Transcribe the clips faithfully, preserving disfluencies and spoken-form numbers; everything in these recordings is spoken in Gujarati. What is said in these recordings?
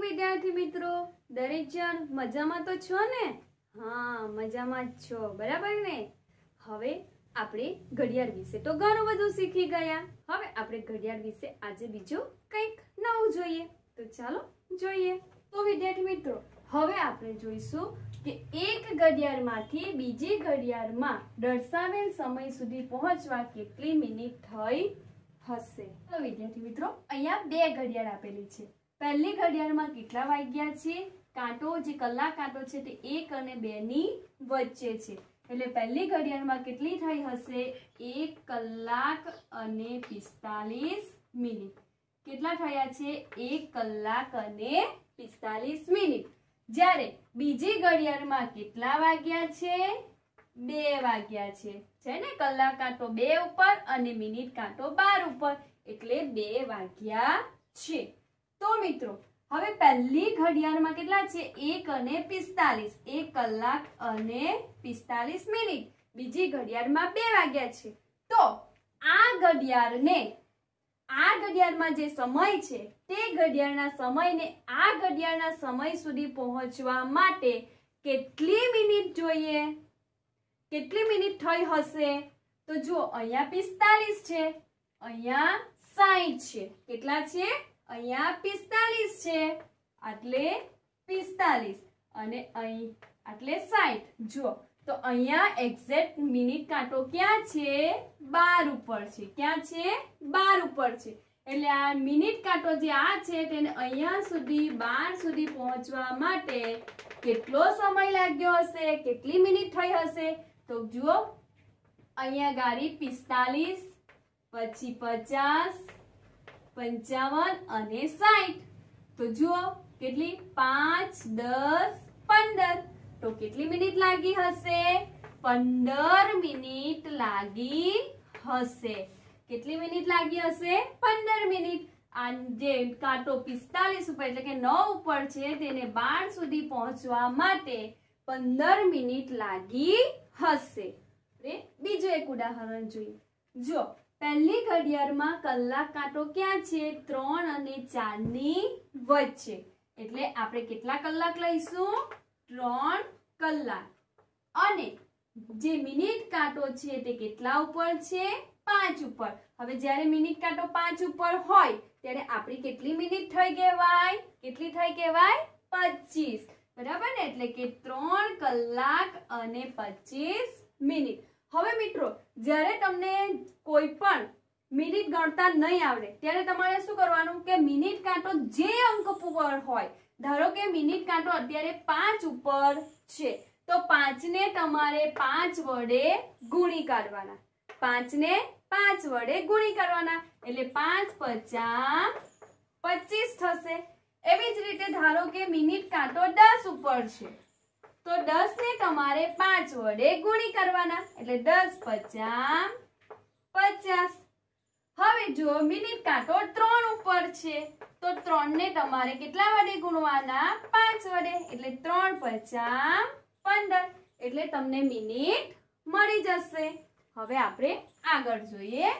विद्यार्थी मित्रों, दरेक जण मजामां तो छो ने? हाँ, मजामां ज छो, बराबर ने? हवे આપણે ઘડિયાળ વિશે તો ઘણું બધું શીખી ગયા। હવે આપણે ઘડિયાળ વિશે આજે બીજું કંઈક નવું જોઈએ, તો ચાલો જોઈએ। તો વિદ્યાર્થી મિત્રો, હવે આપણે જોઈશું કે એક ઘડિયાળમાંથી બીજી ઘડિયાળમાં દર્શાવેલ સમય સુધી પહોંચવા કેટલી મિનિટ થઈ હશે। તો વિદ્યાર્થી મિત્રો, અહીંયા બે ઘડિયાળ આપેલી છે। પહેલી ઘડિયાળમાં કેટલા વાગ્યા છે? કાંટો જે કલાક કાંટો છે તે એક અને બે ની વચ્ચે છે, એટલે પહેલી ઘડિયાળમાં કેટલી થઈ હશે? એક કલાક અને પિસ્તાલીસ મિનિટ। કેટલા થયા છે? એક કલાક અને પિસ્તાલીસ મિનિટ। જ્યારે બીજી ઘડિયાળમાં કેટલા વાગ્યા છે? બે વાગ્યા છે, છે ને? કલાક કાંટો બે ઉપર અને મિનિટ કાંટો બાર ઉપર, એટલે બે વાગ્યા છે। તો મિત્રો, હવે પહેલી ઘડિયાળમાં કેટલા છે? એક અને પિસ્તાલીસ, એક કલાક અને પિસ્તાલીસ મિનિટ। બીજી ઘડિયાળમાં બે વાગ્યા છે। તો આ ઘડિયાળને આ ઘડિયાળમાં જે સમય છે તે ઘડિયાળના સમયને આ ઘડિયાળના સમય સુધી પહોંચવા માટે કેટલી મિનિટ જોઈએ? કેટલી મિનિટ થઈ હશે? તો જુઓ, અહીંયા પિસ્તાલીસ છે, અહીંયા સાઠ છે। કેટલા છે? અહીંયા પિસ્તાલીસ છે, એટલે પિસ્તાલીસ અને અહીં એટલે સાઠ। જુઓ, તો અહીંયા એક્ઝેક્ટ મિનિટ કાંટો ક્યાં છે? બાર ઉપર છે। ક્યાં છે? બાર ઉપર છે, એટલે આ મિનિટ કાંટો જે આ છે તેને અહીંયા સુધી બાર સુધી પહોંચવા માટે કેટલો સમય લાગ્યો હશે? કેટલી મિનિટ થઈ હશે? તો જુઓ, અહીંયા ગાડી પિસ્તાલીસ, પછી પચાસ, पंचावन અને साठ। तो जुओ કેટલી? पांच, दस, पंदर। तो કેટલી મિનિટ લાગી હશે? पंदर મિનિટ લાગી હશે। કેટલી મિનિટ લાગી હશે? पंदर મિનિટ। આ જે કાંટો પિસ્તાલીસ ઉપર એટલે કે નવ ઉપર છે તેને બાર સુધી પહોંચવા માટે पंदर મિનિટ લાગી હશે। બીજું એક ઉદાહરણ જોઈએ। જો પહેલી ઘડિયાળમાં કલાક કાંટો ક્યાં છે? ત્રણ અને ચાર ની વચ્ચે, એટલે આપણે કેટલા કલાક લઈશું? ત્રણ કલાક। અને જે મિનિટ કાંટો છે તે કેટલા ઉપર છે? પાંચ ઉપર। હવે જ્યારે મિનિટ કાંટો પાંચ ઉપર હોય ત્યારે આપણી કેટલી મિનિટ થઈ કહેવાય? કેટલી થઈ કહેવાય? પચીસ, બરાબર ને? એટલે કે ત્રણ કલાક અને પચીસ મિનિટ। હવે મિત્રો, જ્યારે તમને કોઈ પણ મિનિટ ગણતા નહીં આવડે ત્યારે તમારે શું કરવાનું કે મિનિટ કાંટો જે અંક પર હોય, ધારો કે મિનિટ કાંટો અત્યારે પાંચ ઉપર છે તો પાંચ ને તમારે પાંચ વડે ગુણી કાઢવાના। પાંચ ને પાંચ વડે ગુણી કાઢવાના, એટલે પાંચ પચાસ પચીસ થશે। એવી જ રીતે ધારો કે મિનિટ કાંટો દસ ઉપર છે તો दस ने तमारे पांच वडे गुणी करवाना, એટલે दस पचास पचास। હવે જો મિનિટ કાંટો ત્રણ ઉપર છે તો ત્રણ ને તમારે કેટલા વડે ગુણવાના? પાંચ વડે, એટલે ત્રણ પચાસ पंदर, એટલે તમને મિનિટ મળી જશે। હવે આપણે આગળ જોઈએ।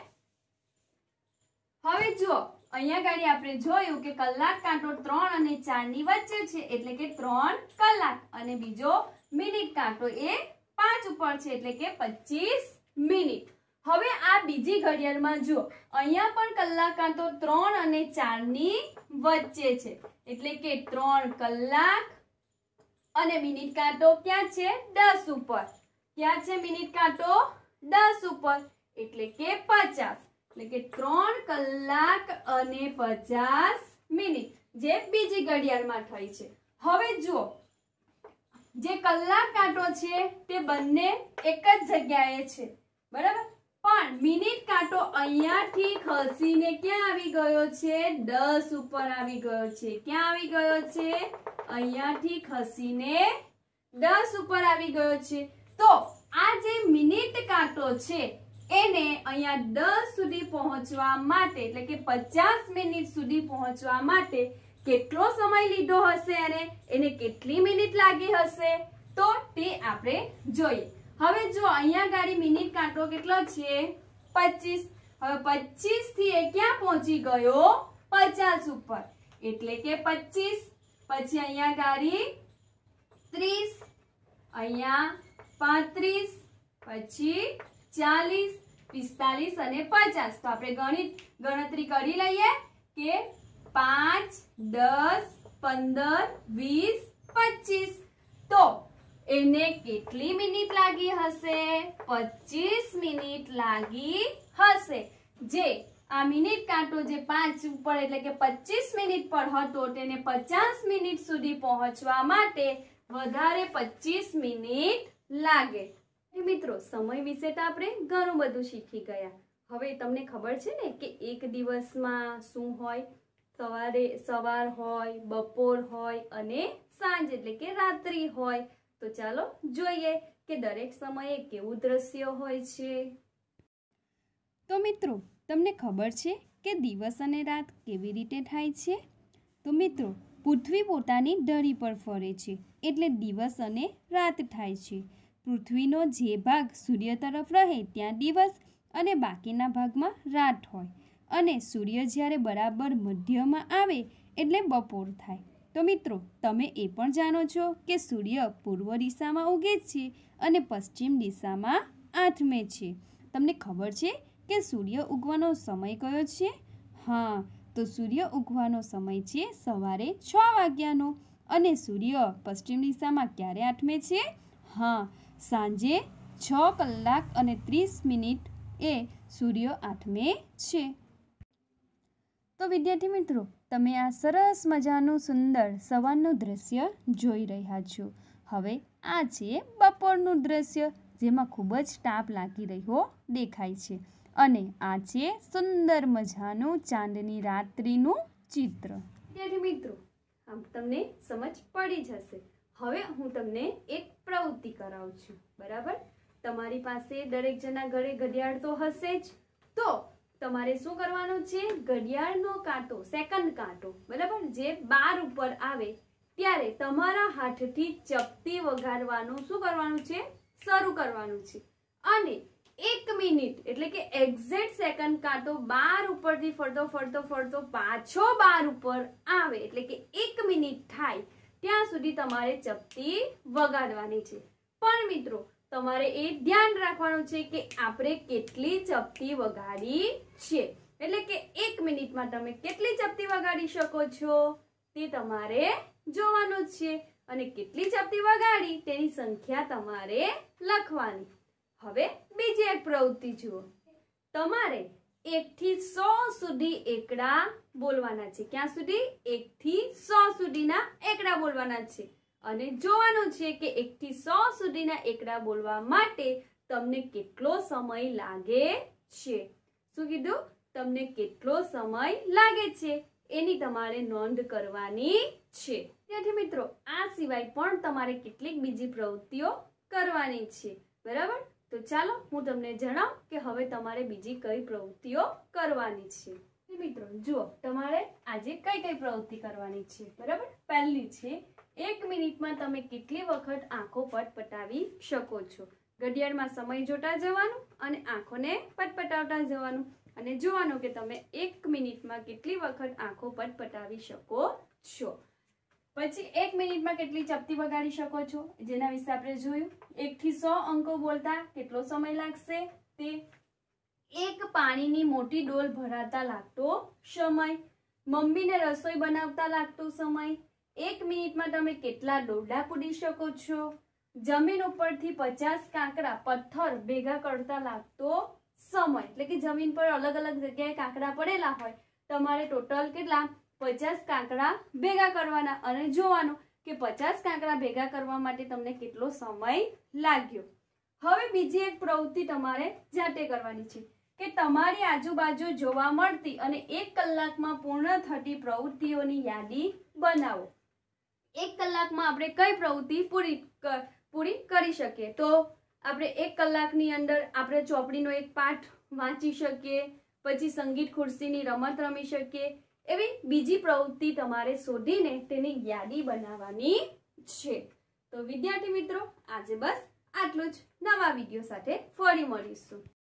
હવે જો અહીંયા ગાડી આપણે જોયું કે કલાક કાંટો ત્રણ અને ચાર ની વચ્ચે છે એટલે કે ત્રણ કલાક, અને બીજો મિનિટ કાંટો એ પાંચ ઉપર છે એટલે કે પચીસ મિનિટ। હવે આ બીજી ઘડિયાળમાં જો અહીંયા પણ કલાક કાંટો ત્રણ અને ચાર ની વચ્ચે છે એટલે કે ત્રણ કલાક અને મિનિટ કાંટો ક્યાં છે? દસ ઉપર। ક્યાં છે મિનિટ કાંટો? દસ ઉપર, એટલે કે પચાસ, એટલે કે ત્રણ કલાક અને પચાસ મિનિટ જે બીજી ઘડિયાળમાં થઈ છે। હવે જુઓ, જે કલાક કાંટો છે તે બંને એક જ જગ્યાએ છે, બરાબર? પણ મિનિટ કાંટો અહીંયાથી ખસીને ક્યાં આવી ગયો છે? દસ ઉપર આવી ગયો છે। ક્યાં આવી ગયો છે? અહીંયાથી ખસીને દસ ઉપર આવી ગયો છે। તો આ જે મિનિટ કાંટો છે એને અહીંયા દસ સુધી પહોંચવા માટે એટલે કે પચાસ મિનિટ સુધી પહોંચવા માટે કેટલો સમય લીધો હશે અને એને કેટલી મિનિટ લાગી હશે? તો તે આપણે જોઈએ। હવે જો અહીંયા ગાડી મિનિટ કાંટો કેટલો છે? પચીસ। હવે પચીસ થી એ ક્યાં પહોંચી ગયો? પચાસ ઉપર, એટલે કે પચીસ પછી અહીંયા ગાડી ત્રીસ, અહીંયા પાંત્રીસ, પછી ચાલીસ, પિસ્તાલીસ અને પચાસ. તો આપણે ગણિત ગણતરી કરી લઈએ કે પાંચ, દસ, પંદર, વીસ, પચીસ. તો એને કેટલી મિનિટ લાગી હશે? પચીસ મિનિટ લાગી હશે. જે આ મિનિટ કાંટો જે પાંચ ઉપર એટલે કે પચીસ મિનિટ પર હતો તેને પચાસ મિનિટ સુધી પહોંચવા માટે વધારે પચીસ મિનિટ લાગે. મિત્રો, સમય વિશે તો આપણે ઘણું બધું શીખી ગયા. હવે તમને ખબર છે ને કે એક દિવસમાં શું હોય? સવારે સવાર હોય, બપોર હોય અને સાંજ એટલે કે રાત્રિ હોય. તો ચાલો જોઈએ કે દરેક સમયે કેવું દ્રશ્ય હોય છે. તો મિત્રો, તમને ખબર છે કે દિવસ અને રાત કેવી રીતે થાય છે? તો મિત્રો, પૃથ્વી પોતાની ધરી પર ફરે છે એટલે દિવસ અને રાત થાય છે. પૃથ્વીનો જે ભાગ સૂર્ય તરફ રહે ત્યાં દિવસ અને બાકીના ભાગમાં રાત હોય. અને સૂર્ય જ્યારે બરાબર મધ્યમાં આવે એટલે બપોર થાય. તો મિત્રો, તમે એ પણ જાણો છો કે સૂર્ય પૂર્વ દિશામાં ઉગે છે અને પશ્ચિમ દિશામાં આથમે છે. તમને ખબર છે કે સૂર્ય ઉગવાનો સમય કયો છે? હા, તો સૂર્ય ઉગવાનો સમય છે સવારે છ વાગ્યાનો. અને સૂર્ય પશ્ચિમ દિશામાં ક્યારે આથમે છે? હા, સાંજે છ કલાક અને ત્રીસ મિનિટ એ સૂર્ય આથમે છે. તો વિદ્યાર્થી મિત્રો, તમે આ સરસ મજાનું સુંદર સવારનું દ્રશ્ય જોઈ રહ્યા છો. હવે આ છે બપોરનું દ્રશ્ય, જેમાં ખૂબ જ તાપ લાગી રહ્યો દેખાય છે. અને આ છે સુંદર મજાનું ચાંદની રાત્રિનું ચિત્ર. વિદ્યાર્થી મિત્રો, આમ તમને સમજ પડી જશે. હવે હું તમને એક પ્રવૃત્તિ કરાવું છું. બરાબર? તમારી પાસે દરેક જણા ઘરે ઘડિયાળ તો હશે જ. તો તમારે શું કરવાનું છે? ઘડિયાળનો કાંટો, સેકન્ડ કાંટો, બરાબર, જે બાર ઉપર આવે ત્યારે તમારા હાથથી ચપટી વગાડવાનું શું કરવાનું છે? શરૂ કરવાનું છે. અને એક મિનિટ એટલે કે એક્ઝેક્ટ સેકન્ડ કાંટો બાર ઉપરથી ફરતો ફરતો ફરતો પાછો બાર ઉપર આવે એટલે કે એક મિનિટ થાય ત્યાં સુધી તમારે ચપટી વગાડવાની છે. પણ મિત્રો, તમારે એ ધ્યાન રાખવાનું છે કે આપણે કેટલી ચપટી વગાડી છે. એટલે કે એક મિનિટમાં તમે કેટલી ચપટી વગાડી શકો છો તે તમારે જોવાનું છે. અને કેટલી ચપટી વગાડી તેની સંખ્યા તમારે લખવાની. હવે બીજી એક પ્રવૃત્તિ જુઓ. તમારે એક થી સો સુધી એકડા બોલવાના છે. ક્યાં સુધી? એક થી સો સુધીના એકડા બોલવાના છે. અને જોવાનું છે કે એક થી સો સુધીના એકડા બોલવા માટે તમને કેટલો સમય લાગે છે. શું કીધું? તમને કેટલો સમય લાગે છે એની તમારે નોંધ કરવાની છે. ત્યાંથી મિત્રો, આ સિવાય પણ તમારે કેટલીક બીજી પ્રવૃત્તિઓ કરવાની છે. બરાબર? તો ચાલો હું તમને જણાવું કે હવે તમારે બીજી કઈ પ્રવૃત્તિઓ કરવાની છે. મિત્રો જુઓ, તમારે આજે કઈ કઈ પ્રવૃત્તિ કરવાની છે. બરાબર? પહેલી છે, એક મિનિટમાં તમે કેટલી વખત આંખો પટપટાવી શકો છો. ઘડિયાળમાં સમય જોતા જવાનું અને આંખોને પટપટાવતા જવાનું અને જોવાનું કે તમે એક મિનિટમાં કેટલી વખત આંખો પટપટાવી શકો છો. પછી એક મિનિટમાં કેટલી ચપટી વગાડી શકો છો જેના વિશે આપણે જોયું. એક થી સો અંકો બોલતા કેટલો સમય લાગશે તે. એક પાણીની મોટી ડોલ ભરાતા લાગતો સમય. મમ્મીને રસોઈ બનાવતા લાગતો સમય. એક મિનિટમાં તમે કેટલા દોરડા કૂદી શકો છો. જમીન ઉપરથી પચાસ કાંકરા પથ્થર ભેગા કરતા લાગતો સમય. એટલે કે જમીન પર અલગ અલગ જગ્યાએ કાંકરા પડેલા હોય, તમારે ટોટલ કેટલા પચાસ કાંકરા ભેગા કરવાના અને જોવાનું કે પચાસ કાંકરા ભેગા કરવા માટે તમને કેટલો સમય લાગ્યો. હવે બીજી એક પ્રવૃત્તિ તમારે જાતે કરવાની છે કે તમારી આજુબાજુ જોવા મળતી અને એક કલાકમાં પૂર્ણ થતી પ્રવૃત્તિઓની યાદી બનાવો. એક કલાકમાં આપણે કઈ પ્રવૃત્તિ પૂરી પૂરી કરી શકીએ? તો આપણે એક કલાકની અંદર આપણે ચોપડીનો એક પાઠ વાંચી શકીએ, પછી સંગીત ખુરશીની રમત રમી શકીએ. એવી બીજી પ્રવૃત્તિ તમારે શોધીને તેની યાદી બનાવવાની છે. તો વિદ્યાર્થી મિત્રો, આજે બસ આટલું જ. નવા વિડીયો સાથે ફરી મળીશું.